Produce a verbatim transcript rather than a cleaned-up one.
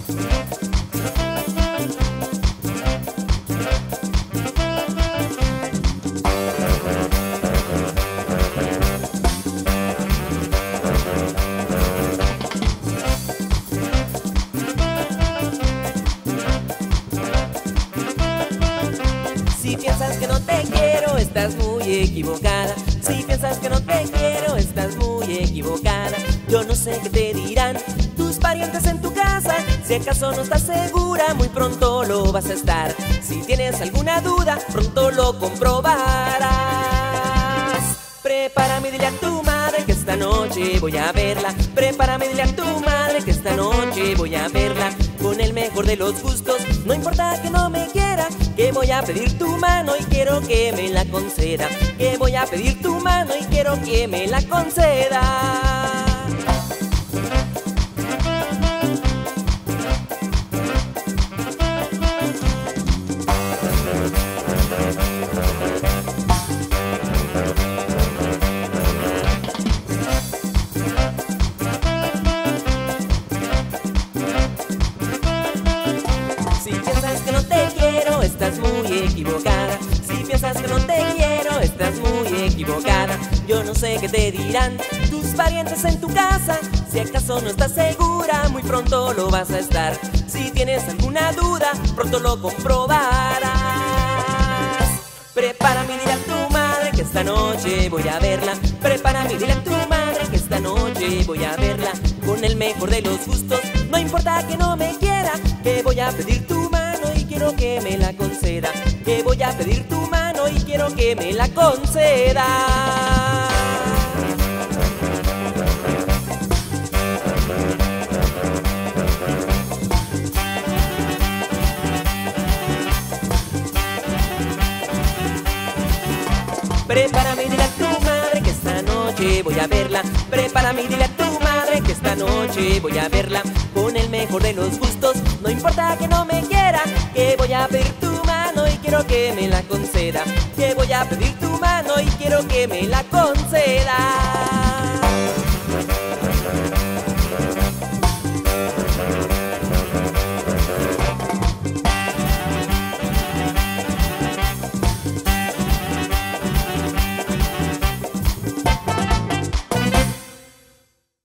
Si piensas que no te quiero, estás muy equivocada. Si piensas que no te quiero, estás muy equivocada. Yo no sé qué te dirán tus parientes en tu casa. Si acaso no estás segura, muy pronto lo vas a estar. Si tienes alguna duda, pronto lo comprobarás. Prepárame y dile a tu madre que esta noche voy a verla. Prepárame y dile a tu madre que esta noche voy a verla. Con el mejor de los gustos, no importa que no me quiera, que voy a pedir tu mano y quiero que me la conceda. Que voy a pedir tu mano y quiero que me la conceda. Si piensas que no te quiero, estás muy equivocada. Si piensas que no te quiero, estás muy equivocada. Yo no sé qué te dirán tus parientes en tu casa. Si acaso no estás segura, muy pronto lo vas a estar. Si tienes alguna duda, pronto lo comprobarás. Prepárame y dile a tu madre que esta noche voy a verla. Prepárame y dile a tu madre que esta noche voy a verla. Con el mejor de los gustos, no importa que no me quiera, que voy a pedir tu mano y quiero que me la conceda. Que voy a pedir tu mano y quiero que me la conceda. Prepárame y dile a tu madre que esta noche voy a verla. Prepárame y dile a tu madre que esta noche voy a verla. Con el mejor de los gustos, no importa que no me quiera, que voy a pedir tu mano y quiero que me la conceda. Que voy a pedir tu mano y quiero que me la conceda.